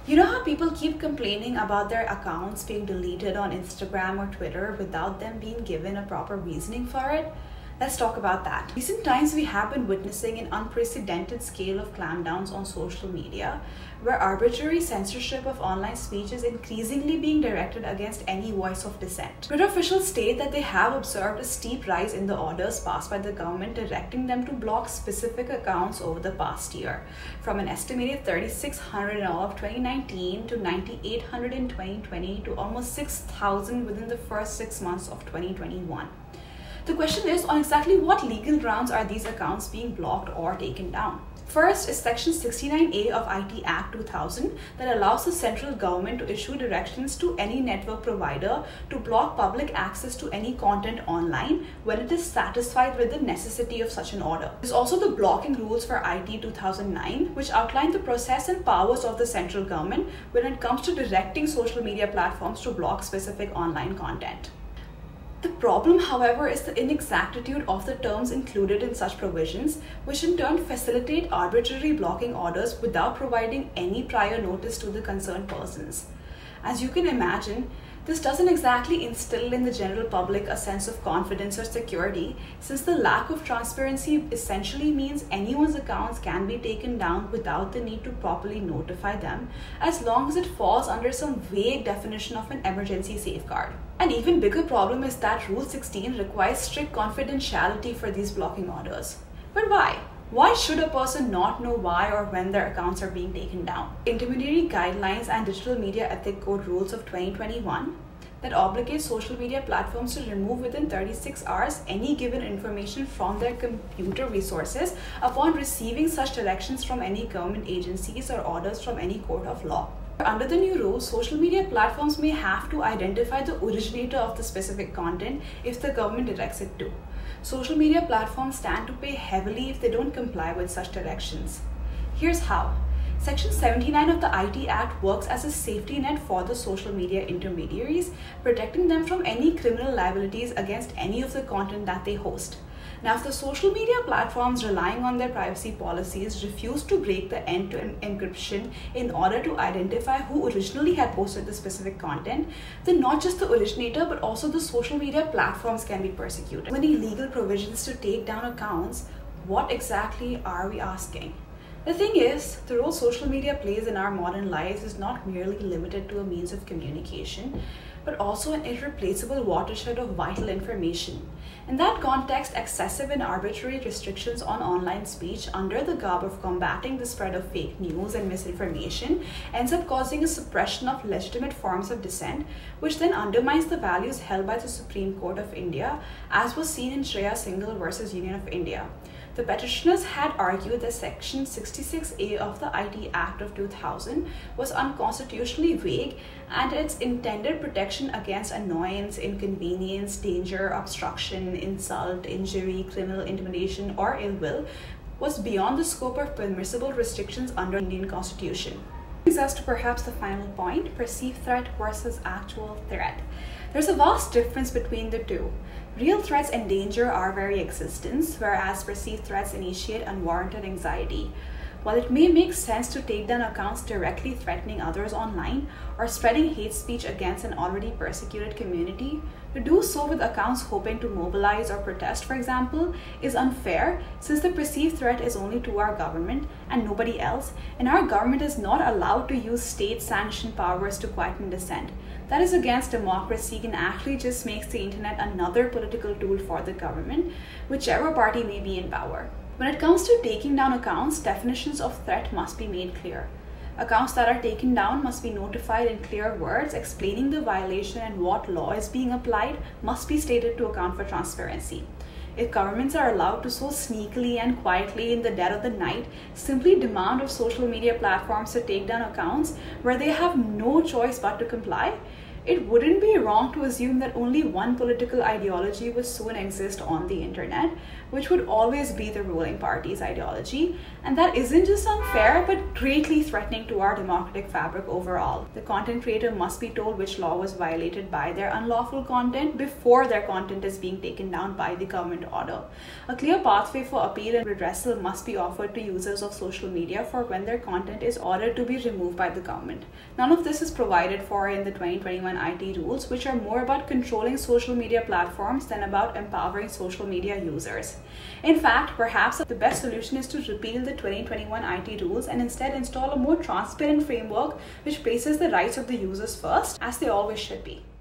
You know how people keep complaining about their accounts being deleted on Instagram or Twitter without them being given a proper reasoning for it? Let's talk about that. Recent times we have been witnessing an unprecedented scale of clampdowns on social media, where arbitrary censorship of online speech is increasingly being directed against any voice of dissent. Twitter officials state that they have observed a steep rise in the orders passed by the government directing them to block specific accounts over the past year, from an estimated 3,600 in all of 2019 to 9,800 in 2020 to almost 6,000 within the first 6 months of 2021. The question is, on exactly what legal grounds are these accounts being blocked or taken down? First is Section 69A of IT Act 2000 that allows the central government to issue directions to any network provider to block public access to any content online when it is satisfied with the necessity of such an order. There's also the blocking rules for IT 2009, which outline the process and powers of the central government when it comes to directing social media platforms to block specific online content. The problem, however, is the inexactitude of the terms included in such provisions, which in turn facilitate arbitrary blocking orders without providing any prior notice to the concerned persons. As you can imagine, this doesn't exactly instill in the general public a sense of confidence or security, since the lack of transparency essentially means anyone's accounts can be taken down without the need to properly notify them, as long as it falls under some vague definition of an emergency safeguard. An even bigger problem is that Rule 16 requires strict confidentiality for these blocking orders. But why? Why should a person not know why or when their accounts are being taken down? Intermediary Guidelines and Digital Media Ethic Code Rules of 2021 that obligate social media platforms to remove within 36 hours any given information from their computer resources upon receiving such directions from any government agencies or orders from any court of law. Under the new rules, social media platforms may have to identify the originator of the specific content if the government directs it to. Social media platforms stand to pay heavily if they don't comply with such directions. Here's how. Section 79 of the IT Act works as a safety net for the social media intermediaries, protecting them from any criminal liabilities against any of the content that they host. Now, if the social media platforms relying on their privacy policies refuse to break the end-to-end encryption in order to identify who originally had posted the specific content, then not just the originator but also the social media platforms can be persecuted. Many legal provisions to take down accounts, what exactly are we asking? The thing is, the role social media plays in our modern lives is not merely limited to a means of communication, but also an irreplaceable watershed of vital information. In that context, excessive and arbitrary restrictions on online speech under the garb of combating the spread of fake news and misinformation ends up causing a suppression of legitimate forms of dissent, which then undermines the values held by the Supreme Court of India, as was seen in Shreya Singhal versus Union of India. The petitioners had argued that Section 66A of the IT Act of 2000 was unconstitutionally vague, and its intended protection against annoyance, inconvenience, danger, obstruction, insult, injury, criminal intimidation, or ill will was beyond the scope of permissible restrictions under the Indian Constitution. Brings us to perhaps the final point, perceived threat versus actual threat. There's a vast difference between the two. Real threats endanger our very existence, whereas perceived threats initiate unwarranted anxiety. While it may make sense to take down accounts directly threatening others online or spreading hate speech against an already persecuted community, to do so with accounts hoping to mobilize or protest, for example, is unfair, since the perceived threat is only to our government and nobody else, and our government is not allowed to use state-sanctioned powers to quieten dissent. That is against democracy and actually just makes the internet another political tool for the government, whichever party may be in power. When it comes to taking down accounts, definitions of threat must be made clear. Accounts that are taken down must be notified in clear words, explaining the violation and what law is being applied must be stated to account for transparency. If governments are allowed to so sneakily and quietly in the dead of the night simply demand of social media platforms to take down accounts where they have no choice but to comply, it wouldn't be wrong to assume that only one political ideology will soon exist on the internet, which would always be the ruling party's ideology. And that isn't just unfair, but greatly threatening to our democratic fabric overall. The content creator must be told which law was violated by their unlawful content before their content is being taken down by the government order. A clear pathway for appeal and redressal must be offered to users of social media for when their content is ordered to be removed by the government. None of this is provided for in the 2021 IT rules, which are more about controlling social media platforms than about empowering social media users. In fact, perhaps the best solution is to repeal the 2021 IT rules and instead install a more transparent framework which places the rights of the users first, as they always should be.